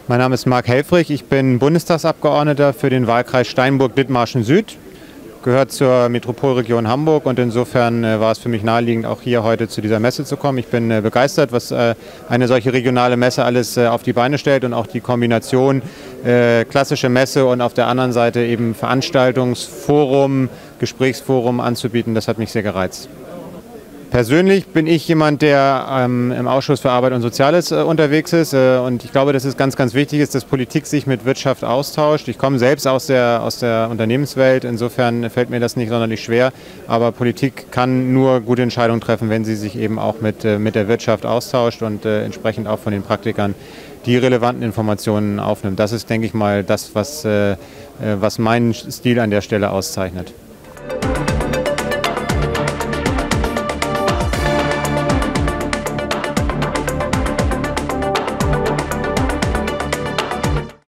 Mein Name ist Marc Helfrich, ich bin Bundestagsabgeordneter für den Wahlkreis Steinburg-Dithmarschen Süd, gehört zur Metropolregion Hamburg und insofern war es für mich naheliegend, auch hier heute zu dieser Messe zu kommen. Ich bin begeistert, was eine solche regionale Messe alles auf die Beine stellt und auch die Kombination klassische Messe und auf der anderen Seite eben Veranstaltungsforum, Gesprächsforum anzubieten, das hat mich sehr gereizt. Persönlich bin ich jemand, der im Ausschuss für Arbeit und Soziales unterwegs ist und ich glaube, dass es ganz, ganz wichtig ist, dass Politik sich mit Wirtschaft austauscht. Ich komme selbst aus der Unternehmenswelt, insofern fällt mir das nicht sonderlich schwer, aber Politik kann nur gute Entscheidungen treffen, wenn sie sich eben auch mit der Wirtschaft austauscht und entsprechend auch von den Praktikern die relevanten Informationen aufnimmt. Das ist, denke ich mal, das, was meinen Stil an der Stelle auszeichnet.